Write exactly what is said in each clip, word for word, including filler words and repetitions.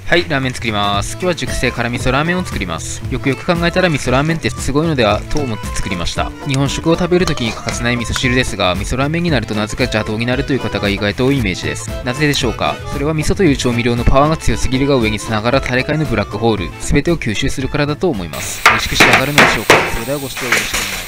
はい、ラーメン作ります。今日は熟成辛味噌ラーメンを作ります。よくよく考えたら味噌ラーメンってすごいのではと思って作りました。日本食を食べるときに欠かせない味噌汁ですが、味噌ラーメンになるとなぜか邪道になるという方が意外と多いイメージです。なぜでしょうか？それは味噌という調味料のパワーが強すぎるが上につながらタレ界のブラックホール、全てを吸収するからだと思います。美味しく仕上がるのでしょうか？それではご視聴よろしくお願いします。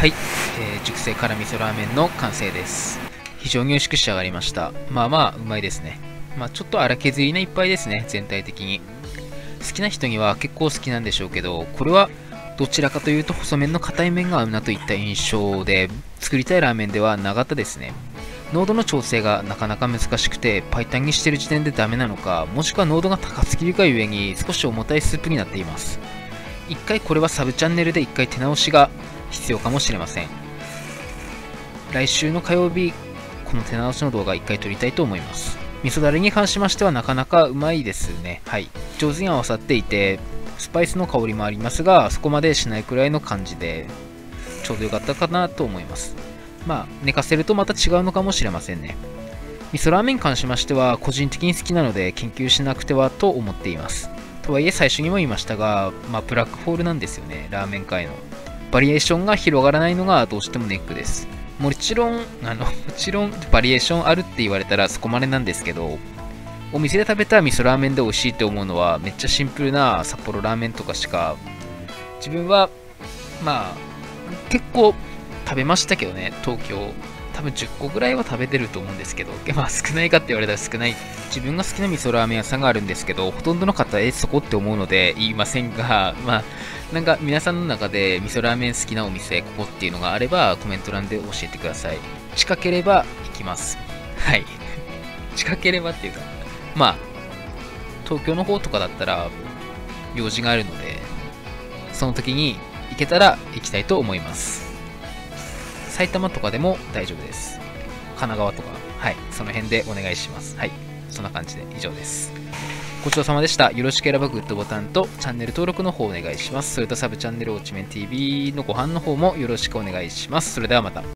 はい、えー、熟成辛味噌ラーメンの完成です。非常に美味しく仕上がりました。まあまあうまいですね。まあちょっと荒削りな一杯ですね、全体的に。好きな人には結構好きなんでしょうけど、これはどちらかというと細麺の硬い麺が合うなといった印象で、作りたいラーメンではなかったですね。濃度の調整がなかなか難しくて、パイタンにしてる時点でダメなのか、もしくは濃度が高すぎるがゆえに少し重たいスープになっています。一回これはサブチャンネルで一回手直しが必要かもしれません。来週の火曜日、この手直しの動画一回撮りたいと思います。味噌だれに関しましてはなかなかうまいですね。はい。上手に合わさっていて、スパイスの香りもありますが、そこまでしないくらいの感じで、ちょうどよかったかなと思います。まあ、寝かせるとまた違うのかもしれませんね。味噌ラーメンに関しましては、個人的に好きなので研究しなくてはと思っています。とはいえ最初にも言いましたが、まあ、ブラックホールなんですよね、ラーメン界の。バリエーションが広がらないのがどうしてもネックです。もちろん、あの、もちろんバリエーションあるって言われたらそこまでなんですけど、お店で食べた味噌ラーメンで美味しいって思うのはめっちゃシンプルな札幌ラーメンとかしか、自分は、まあ、結構食べましたけどね、東京。多分じゅっこぐらいは食べてると思うんですけど、まあ少ないかって言われたら少ない。自分が好きな味噌ラーメン屋さんがあるんですけど、ほとんどの方、え、そこって思うので言いませんが、まあ、なんか皆さんの中で味噌ラーメン好きなお店、ここっていうのがあればコメント欄で教えてください。近ければ行きます。はい。近ければっていうか、まあ、東京の方とかだったら用事があるので、その時に行けたら行きたいと思います。埼玉とかでも大丈夫です。神奈川とか、はい、その辺でお願いします。はい、そんな感じで以上です。ごちそうさまでした。よろしければグッドボタンとチャンネル登録の方お願いします。それとサブチャンネルおちめん ティーブイ のご飯の方もよろしくお願いします。それではまた。